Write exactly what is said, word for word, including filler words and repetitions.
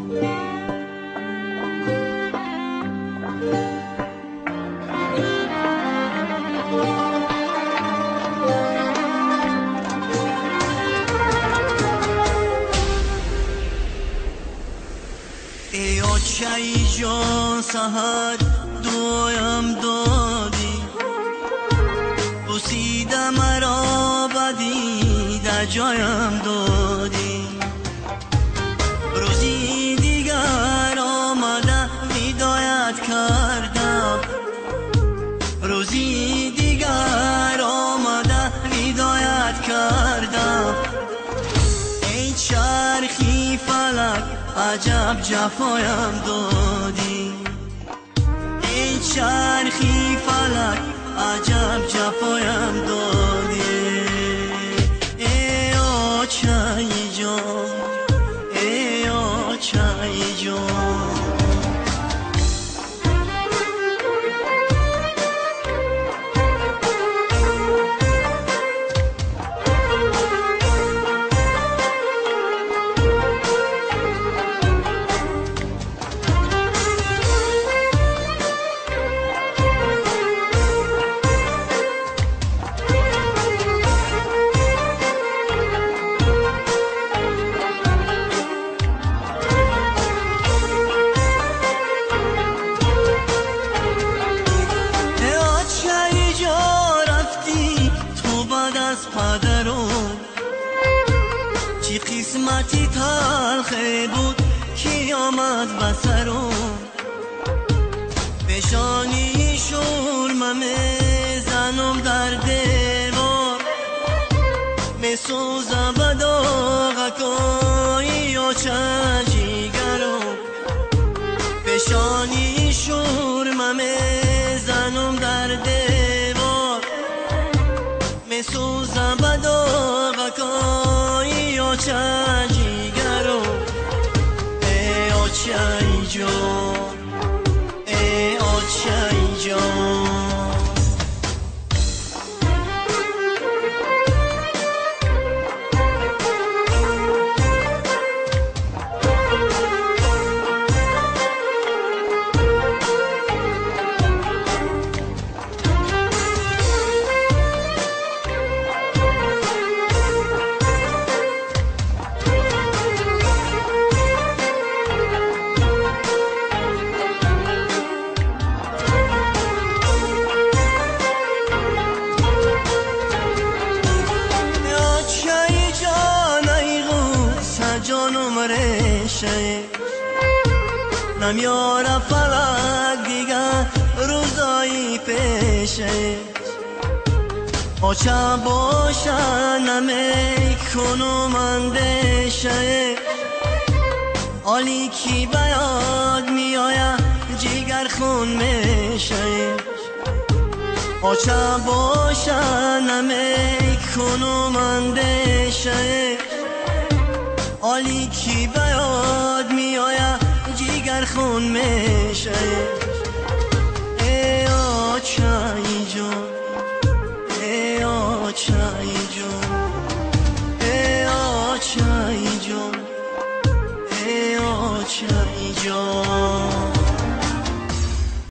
ای آچه‌ای جان سحر دویم دادی، بوسیده مرا بدی در جایم دادی. روزی دیگر آمده هدایت کردم، روزی دیگر آمده هدایت کردم. ای چرخی فلک عجب جفایم دادی، ای چرخی فلک عجب جفایم دادی. ای آچه‌ای جان، ای آچه‌ای جان. چی قسمتی تلخه بود کی آمد بسرم، پیشانی شورمه میزنم در دیوار، میسوزم به داغکای آچه جیگرم. پیشانی شورمه میزنم در دیوار، میسوزم به داغکای آچه جیگرم. ای آچه‌ای جان، ای آچه‌ی جان. جانم ریشه نمیاره فلک دیگر روزایی پیشه، آچه باشه نمیکنم اندیشه. حالی کی به یاد میآید جگر خون میشه، آچه باشه نمیکنم اندیشه. حالی کی به یاد میآید جگر خون میشه. ای آچه‌ای جان، ای آچه‌ی جان، ای آچه‌ی جان، ای آچه‌ی جان.